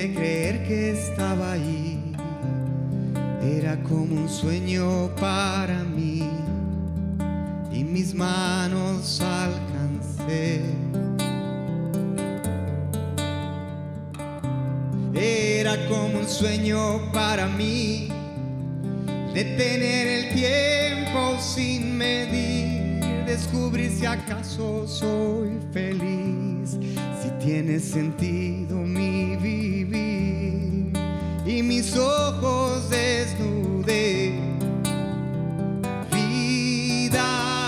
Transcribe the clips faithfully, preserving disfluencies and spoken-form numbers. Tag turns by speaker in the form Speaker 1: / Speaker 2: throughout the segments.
Speaker 1: pude creer que estaba ahí. Era como un sueño para mí y mis manos alcancé. Era como un sueño para mí detener el tiempo sin medir, descubrir si acaso soy feliz, si tiene sentido mi vivir. Y mis ojos desnudé, vida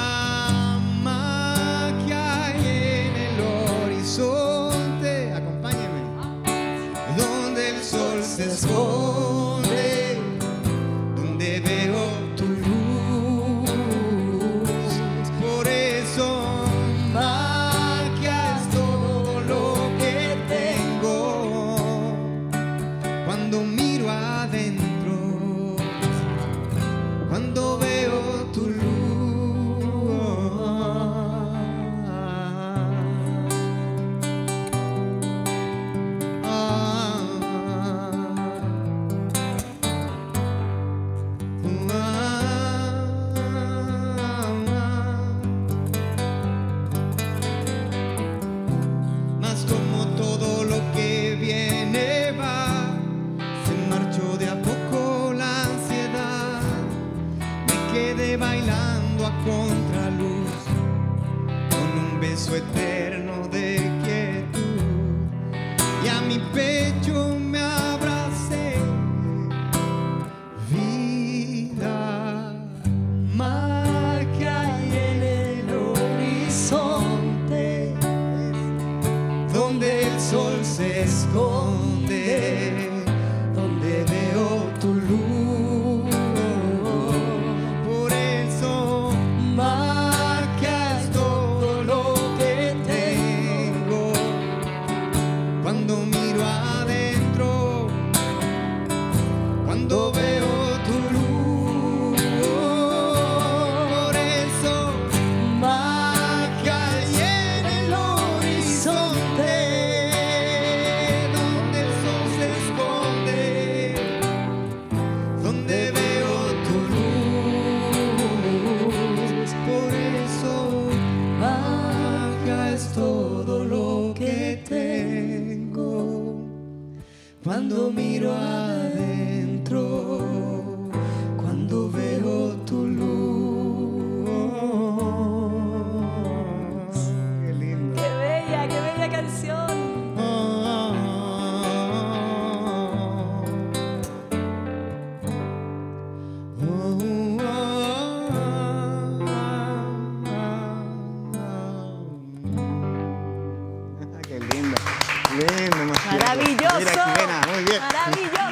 Speaker 1: más que hay en el horizonte. Acompáñeme. Donde el sol se esconde, donde veo tu luz. Por eso magia es todo lo que tengo. Cuando miro adentro, cuando veo tu luz. Mas como todo lo que viene va, se marchó de a poco la ansiedad. Me quedé bailando a contraluz con un beso eterno de quietud, y a mi pecho me abracé. Vida más que hay en el horizonte, donde el sol se esconde, donde veo tu luz. Por eso magia es todo lo que tengo. Cuando miro adentro, cuando veo tu luz. Por eso magia hay en el horizonte, donde el sol se esconde, donde veo tu luz. Por eso magia es todo lo que tengo. Cuando miro adentro, cuando veo tu luz. Qué lindo.
Speaker 2: ¡Qué bella, qué bella canción!
Speaker 1: Qué lindo, lindo, Maciel.
Speaker 2: ¡Maravilloso!
Speaker 1: Mira, Jimena, muy bien.
Speaker 2: ¡Maravilloso!